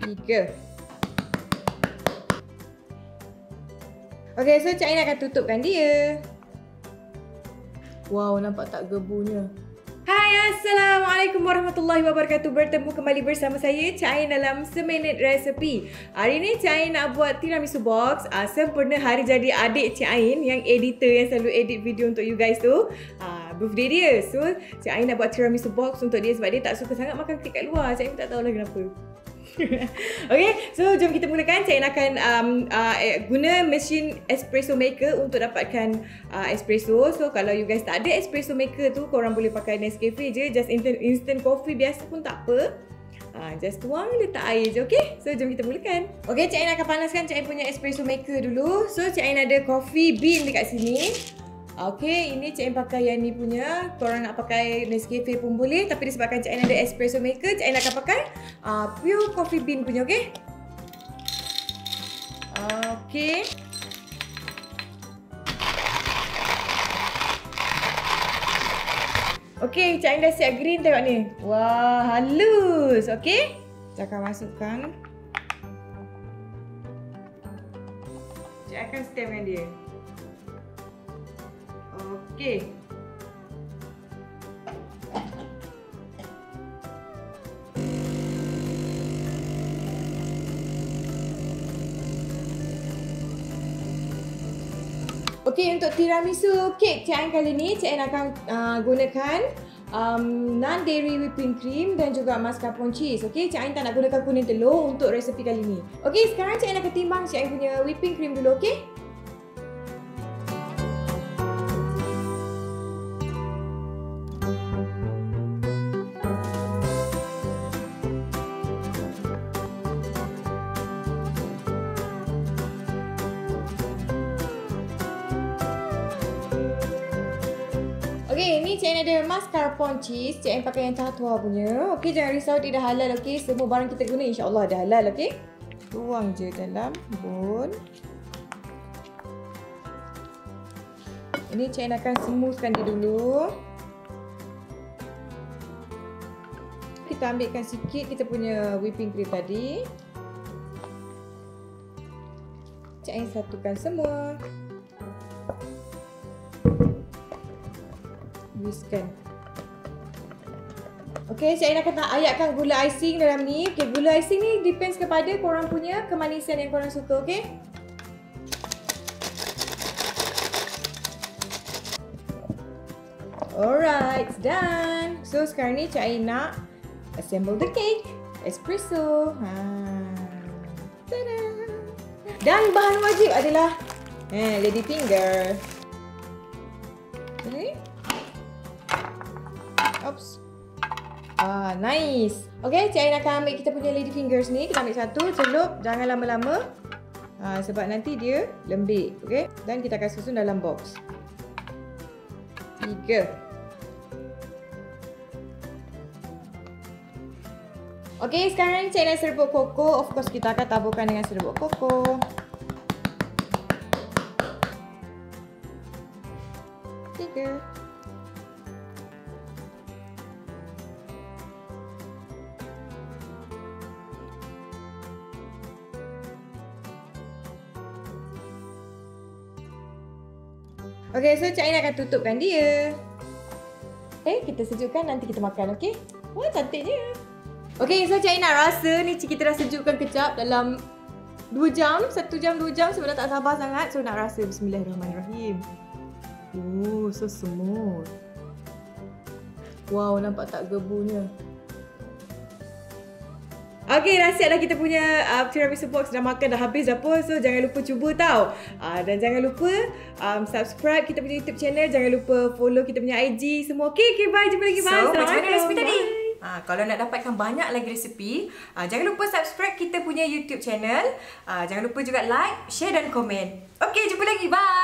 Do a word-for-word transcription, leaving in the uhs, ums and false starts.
Tiga. Okay, so Cik Ain akan tutupkan dia. Wow, nampak tak gebunya? Hai, Assalamualaikum warahmatullahi wabarakatuh. Bertemu kembali bersama saya, Cik Ain, dalam Seminit Resepi. Hari ni Cik Ain nak buat tiramisu box. uh, Sempurna hari jadi adik Cik Ain, yang editor yang selalu edit video untuk you guys tu. uh, Birthday dia. So, Cik Ain nak buat tiramisu box untuk dia sebab dia tak suka sangat makan kek kat luar. Cik Ain tak tahulah kenapa. Okay, so jom kita mulakan. Cik Ain akan um, uh, guna mesin espresso maker untuk dapatkan uh, espresso. So kalau you guys tak ada espresso maker tu, korang boleh pakai Nescafe je. Just instant, instant coffee biasa pun tak apa. uh, Just tuang, letak air je. Okay, so jom kita mulakan. Okay, Cik Ain akan panaskan Cik Ain punya espresso maker dulu. So Cik Ain ada coffee bean dekat sini. Okay, ini Cik Ain pakai yang ni punya. Korang nak pakai Nescafe pun boleh, tapi disebabkan Cik Ain ada espresso maker, Cik Ain akan pakai uh, pure coffee bean punya. Okay. Okay. Okay, Cik Ain dah siap green, tengok ni. Wah, halus. Okay, Cik akan masukkan. Cik akan stemkan dia. Okey. Okey, untuk tiramisu kek Cik Ain kali ni, Cik Ain akan uh, gunakan um, non-dairy whipping cream dan juga mascarpone cheese. Okey, Cik Ain tak nak gunakan kuning telur untuk resepi kali ni. Okey, sekarang Cik Ain akan timbang Cik Ain punya whipping cream dulu, okey? Okey, ni Cik Ain ada mascarpone cheese. Cik Ain pakai yang tahtua punya. Okey, jangan risau, dia dah halal. Okey, semua barang kita guna insya-Allah dah halal. Okey, tuang je dalam bowl. Ini Cik Ain akan smoothkan dia dulu. Kita ambilkan sikit kita punya whipping cream tadi. Cik Ain satukan semua. Whiskkan. Okey, Cik Ain akan tak ayatkan gula icing dalam ni. Okey, gula icing ni depends kepada korang punya kemanisan yang korang suka, okey? Alright, it's done. So sekarang ni Cik Ain nak assemble the cake. Espresso. Ha. Tada. Dan bahan wajib adalah eh, lady finger. Okay. Oops. Ah, nice. Okay, Cik Ain akan ambil kita punya lady fingers ni. Kita ambil satu, celup. Jangan lama-lama. Ah, sebab nanti dia lembik. Okay. Dan kita akan susun dalam box. Tiga. Okay, sekarang Cik Ain nak serbuk koko. Of course, kita akan taburkan dengan serbuk koko. Tiga. Okay, so Cik Ain akan tutupkan dia. Okay, kita sejukkan, nanti kita makan, okay? Wah, cantiknya. Okay, so Cik Ain nak rasa ni kita dah sejukkan kejap dalam dua jam, satu jam, dua jam sebab dah tak sabar sangat. So, nak rasa. Bismillahirrahmanirrahim. Oh, so smooth. Wow, nampak tak gebunya? Okay, dah siap dah kita punya uh, tiramisu box. Dah makan, dah habis dah pun. So, jangan lupa cuba tau. Uh, dan jangan lupa um, subscribe kita punya YouTube channel. Jangan lupa follow kita punya I G semua. Okay, okay, bye. Jumpa lagi. Bye. So, macam mana resipi tadi? Ha, kalau nak dapatkan banyak lagi resipi, uh, jangan lupa subscribe kita punya YouTube channel. Uh, jangan lupa juga like, share dan komen. Okay, jumpa lagi. Bye.